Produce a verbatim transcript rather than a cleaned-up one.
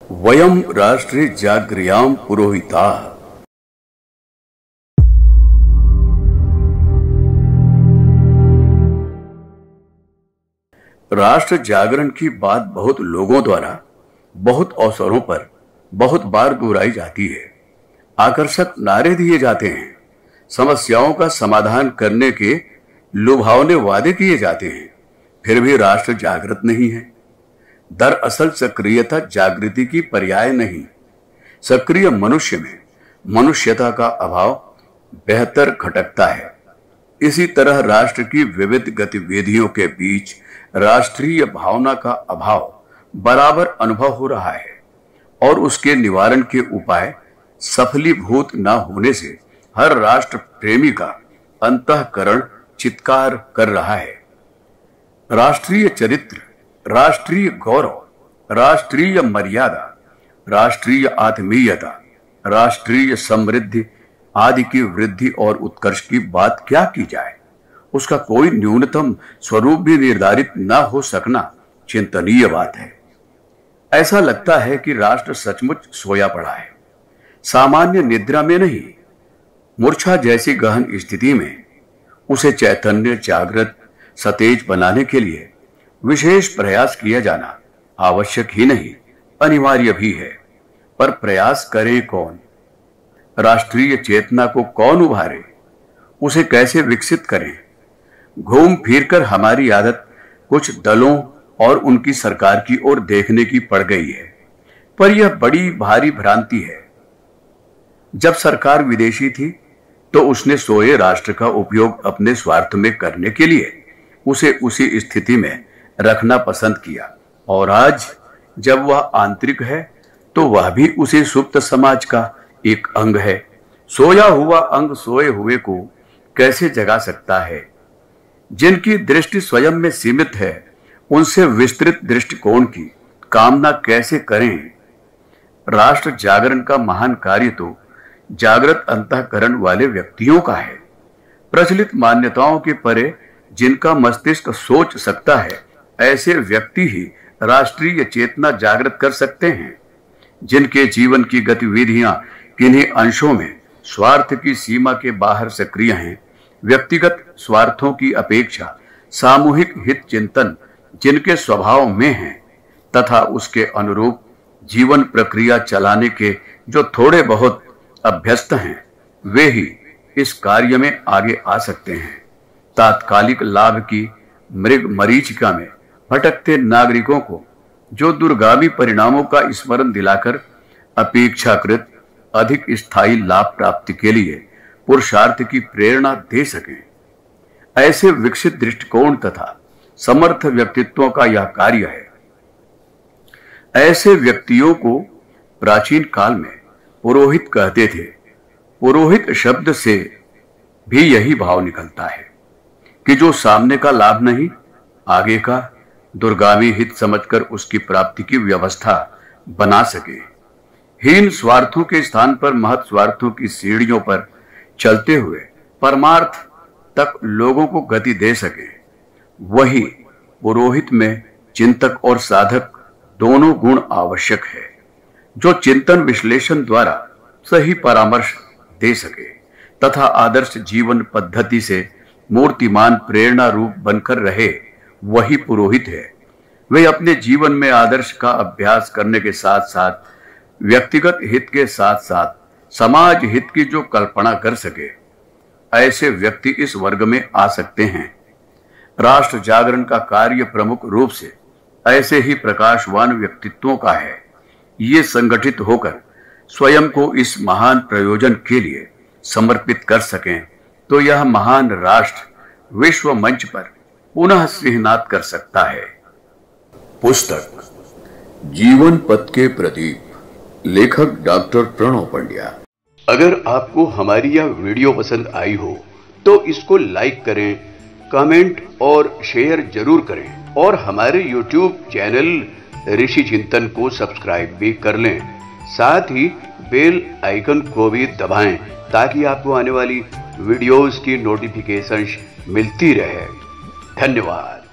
वयम राष्ट्रे जागृयाम पुरोहिता। राष्ट्र जागरण की बात बहुत लोगों द्वारा बहुत अवसरों पर बहुत बार दोहराई जाती है। आकर्षक नारे दिए जाते हैं, समस्याओं का समाधान करने के लुभावने वादे किए जाते हैं, फिर भी राष्ट्र जागृत नहीं है। दरअसल सक्रियता जागृति की पर्याय नहीं। सक्रिय मनुष्य में मनुष्यता का अभाव बेहतर खटकता है। इसी तरह राष्ट्र की विविध गतिविधियों के बीच राष्ट्रीय भावना का अभाव बराबर अनुभव हो रहा है और उसके निवारण के उपाय सफलीभूत न होने से हर राष्ट्र प्रेमी का अंतःकरण चित्कार कर रहा है। राष्ट्रीय चरित्र, राष्ट्रीय गौरव, राष्ट्रीय मर्यादा, राष्ट्रीय आत्मीयता, राष्ट्रीय समृद्धि आदि की वृद्धि और उत्कर्ष की बात क्या की जाए, उसका कोई न्यूनतम स्वरूप भी निर्धारित न हो सकना चिंतनीय बात है। ऐसा लगता है कि राष्ट्र सचमुच सोया पड़ा है, सामान्य निद्रा में नहीं, मूर्छा जैसी गहन स्थिति में। उसे चैतन्य, जागृत, सतेज बनाने के लिए विशेष प्रयास किया जाना आवश्यक ही नहीं, अनिवार्य भी है। पर प्रयास करे कौन? राष्ट्रीय चेतना को कौन उभारे? उसे कैसे विकसित करें? घूम फिरकर हमारी आदत कुछ दलों और उनकी सरकार की ओर देखने की पड़ गई है, पर यह बड़ी भारी भ्रांति है। जब सरकार विदेशी थी तो उसने सोए राष्ट्र का उपयोग अपने स्वार्थ में करने के लिए उसे उसी स्थिति में रखना पसंद किया, और आज जब वह आंतरिक है तो वह भी उसी सुप्त समाज का एक अंग है। सोया हुआ अंग सोए हुए को कैसे जगा सकता है? जिनकी दृष्टि स्वयं में सीमित है, उनसे विस्तृत दृष्टिकोण की कामना कैसे करें? राष्ट्र जागरण का महान कार्य तो जागृत अंतःकरण वाले व्यक्तियों का है। प्रचलित मान्यताओं के परे जिनका मस्तिष्क सोच सकता है, ऐसे व्यक्ति ही राष्ट्रीय चेतना जागृत कर सकते हैं। जिनके जीवन की गतिविधियां किन्हीं अंशों में स्वार्थ की सीमा के बाहर सक्रिय हैं, व्यक्तिगत स्वार्थों की अपेक्षा सामूहिक हित चिंतन जिनके स्वभाव में है तथा उसके अनुरूप जीवन प्रक्रिया चलाने के जो थोड़े बहुत अभ्यस्त हैं, वे ही इस कार्य में आगे आ सकते हैं। तात्कालिक लाभ की मृग मरीचिका में भटकते नागरिकों को जो दूरगामी परिणामों का स्मरण दिलाकर अपेक्षाकृत अधिक स्थायी लाभ प्राप्ति के लिए पुरुषार्थ की प्रेरणा दे सकें, ऐसे विकसित दृष्टिकोण तथा समर्थ व्यक्तित्वों का यह कार्य है। ऐसे व्यक्तियों को प्राचीन काल में पुरोहित कहते थे। पुरोहित शब्द से भी यही भाव निकलता है कि जो सामने का लाभ नहीं, आगे का दूरगामी हित समझकर उसकी प्राप्ति की व्यवस्था बना सके। हीन स्वार्थों के स्थान पर महत् स्वार्थों की सीढ़ियों पर चलते हुए परमार्थ तक लोगों को गति दे सके। वही पुरोहित में चिंतक और साधक दोनों गुण आवश्यक है, जो चिंतन विश्लेषण द्वारा सही परामर्श दे सके तथा आदर्श जीवन पद्धति से मूर्तिमान प्रेरणा रूप बनकर रहे। वही पुरोहित है। वे अपने जीवन में आदर्श का अभ्यास करने के साथ साथ व्यक्तिगत हित के साथ साथ समाज हित की जो कल्पना कर सके, ऐसे व्यक्ति इस वर्ग में आ सकते हैं। राष्ट्र जागरण का कार्य प्रमुख रूप से ऐसे ही प्रकाशवान व्यक्तित्वों का है। ये संगठित होकर स्वयं को इस महान प्रयोजन के लिए समर्पित कर सकें तो यह महान राष्ट्र विश्व मंच पर पुनः सिंहनाद कर सकता है। पुस्तक जीवन पथ के प्रदीप, लेखक डॉक्टर प्रणव पंड्या। अगर आपको हमारी यह वीडियो पसंद आई हो तो इसको लाइक करें, कमेंट और शेयर जरूर करें और हमारे यूट्यूब चैनल ऋषि चिंतन को सब्सक्राइब भी कर लें। साथ ही बेल आइकन को भी दबाएं ताकि आपको आने वाली वीडियोस की नोटिफिकेशंस मिलती रहे। धन्यवाद।